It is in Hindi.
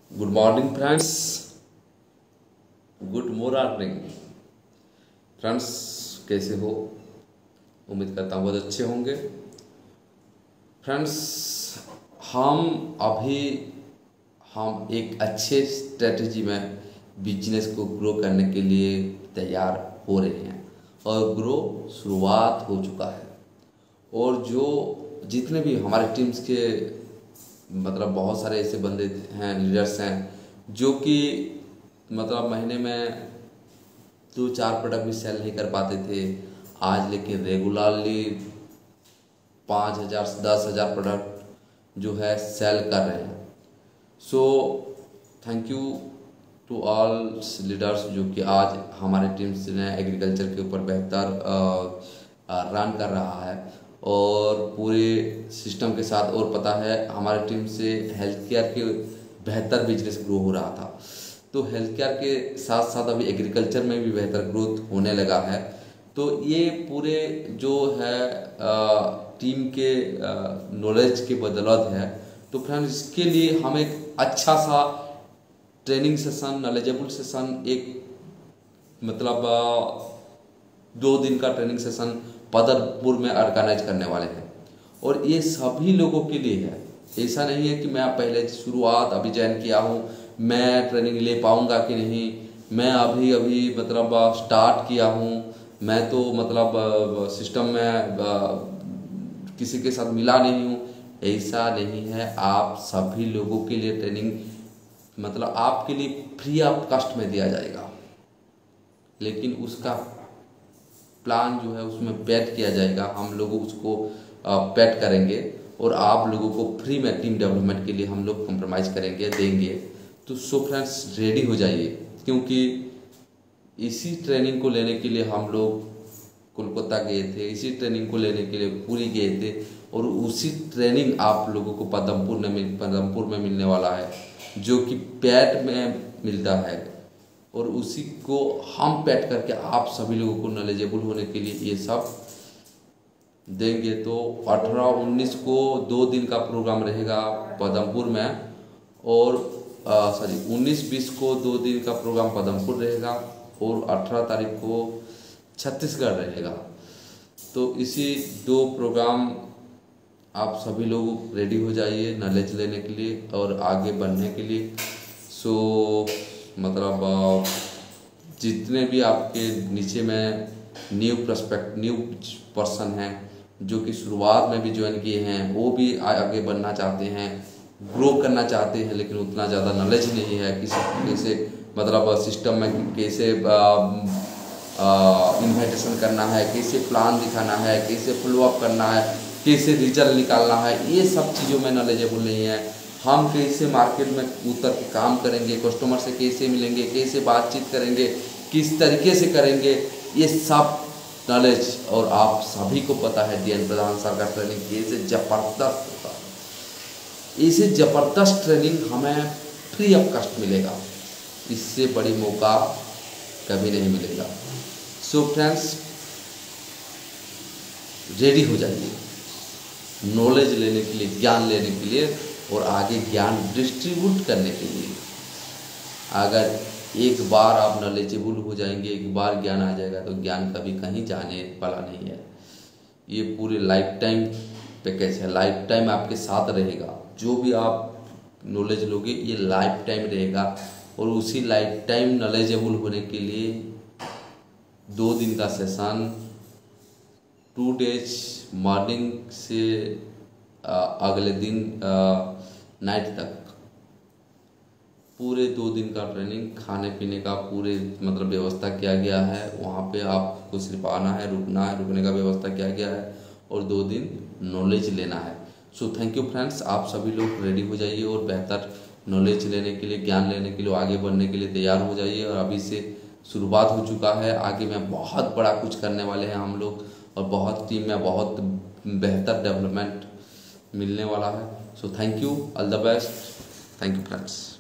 Good morning friends, good morning friends. कैसे हो? उम्मीद करता हूँ बहुत अच्छे होंगे फ्रेंड्स। हम एक अच्छे स्ट्रेटजी में बिजनेस को ग्रो करने के लिए तैयार हो रहे हैं और ग्रो शुरुआत हो चुका है। और जो जितने भी हमारे टीम्स के मतलब बहुत सारे ऐसे बंदे हैं, लीडर्स हैं जो कि मतलब महीने में 2-4 प्रोडक्ट भी सेल नहीं कर पाते थे, आज लेकिन रेगुलरली 5,000 10,000 प्रोडक्ट जो है सेल कर रहे हैं। So thank you to all leaders जो कि आज हमारे टीम्स ने एग्रीकल्चर के ऊपर बेहतर रन कर रहा है और पूरे सिस्टम के साथ। और पता है हमारी टीम से हेल्थ केयर के बेहतर बिजनेस ग्रो हो रहा था, तो हेल्थ केयर के साथ साथ अभी एग्रीकल्चर में भी बेहतर ग्रोथ होने लगा है। तो ये पूरे जो है टीम के नॉलेज की बदौलत है। तो फ्रेंड्स इसके लिए हम एक अच्छा सा ट्रेनिंग सेशन, नॉलेजेबल सेशन, एक मतलब 2 दिन का ट्रेनिंग सेशन पदरपुर में ऑर्गेनाइज करने वाले हैं। और ये सभी लोगों के लिए है, ऐसा नहीं है कि मैं पहले शुरुआत अभी ज्वाइन किया हूँ, मैं ट्रेनिंग ले पाऊँगा कि नहीं, मैं अभी मतलब स्टार्ट किया हूँ, मैं तो मतलब सिस्टम में किसी के साथ मिला नहीं हूँ। ऐसा नहीं है, आप सभी लोगों के लिए ट्रेनिंग मतलब आपके लिए फ्री ऑफ कॉस्ट में दिया जाएगा, लेकिन उसका प्लान जो है उसमें पैड किया जाएगा। हम लोग उसको पैड करेंगे और आप लोगों को फ्री में टीम डेवलपमेंट के लिए हम लोग कॉम्प्रोमाइज़ करेंगे, देंगे। तो सो फ्रेंड्स रेडी हो जाइए, क्योंकि इसी ट्रेनिंग को लेने के लिए हम लोग कोलकाता गए थे, इसी ट्रेनिंग को लेने के लिए पूरी गए थे और उसी ट्रेनिंग आप लोगों को पदमपुर में मिलने वाला है, जो कि पैड में मिलता है। और उसी को हम पैड करके आप सभी लोगों को नॉलेजेबल होने के लिए ये सब देंगे। तो 18-19 को 2 दिन का प्रोग्राम रहेगा पदमपुर में, और 19-20 को 2 दिन का प्रोग्राम पदमपुर रहेगा और 18 तारीख को छत्तीसगढ़ रहेगा। तो इसी 2 प्रोग्राम आप सभी लोग रेडी हो जाइए नॉलेज लेने के लिए और आगे बढ़ने के लिए। सो मतलब जितने भी आपके नीचे में न्यू पर्सन हैं जो कि शुरुआत में भी ज्वाइन किए हैं, वो भी आगे बढ़ना चाहते हैं, ग्रो करना चाहते हैं, लेकिन उतना ज़्यादा नॉलेज नहीं है कैसे मतलब सिस्टम में कैसे इन्विटेशन करना है, कैसे प्लान दिखाना है, कैसे फॉलो अप करना है, कैसे रिजल्ट निकालना है, ये सब चीज़ों में नॉलेजेबल नहीं है। हम कैसे मार्केट में उतर के काम करेंगे, कस्टमर से कैसे मिलेंगे, कैसे बातचीत करेंगे, किस तरीके से करेंगे, ये सब नॉलेज। और आप सभी को पता है DN प्रधान सर का ट्रेनिंग कैसे ज़बरदस्त होता है। इसे ज़बरदस्त ट्रेनिंग हमें फ्री ऑफ कॉस्ट मिलेगा, इससे बड़ी मौका कभी नहीं मिलेगा। सो फ्रेंड्स रेडी हो जाइए नॉलेज लेने के लिए, ज्ञान लेने के लिए और आगे ज्ञान डिस्ट्रीब्यूट करने के लिए। अगर एक बार आप नॉलेजेबल हो जाएंगे, एक बार ज्ञान आ जाएगा, तो ज्ञान कभी कहीं जाने वाला नहीं है। ये पूरे लाइफ टाइम पैकेज है, लाइफ टाइम आपके साथ रहेगा। जो भी आप नॉलेज लोगे ये लाइफ टाइम रहेगा। और उसी लाइफ टाइम नॉलेजेबल होने के लिए 2 दिन का सेशन, 2 डेज मॉर्निंग से अगले दिन नाइट तक, पूरे 2 दिन का ट्रेनिंग, खाने पीने का पूरे मतलब व्यवस्था किया गया है। वहाँ पे आपको सिर्फ आना है, रुकने का व्यवस्था किया गया है और 2 दिन नॉलेज लेना है। सो थैंक यू फ्रेंड्स, आप सभी लोग रेडी हो जाइए और बेहतर नॉलेज लेने के लिए, ज्ञान लेने के लिए, आगे बढ़ने के लिए तैयार हो जाइए। और अभी से शुरुआत हो चुका है, आगे में बहुत बड़ा कुछ करने वाले हैं हम लोग और बहुत टीम में बहुत बेहतर डेवलपमेंट मिलने वाला है। So thank you, all the best, thank you friends.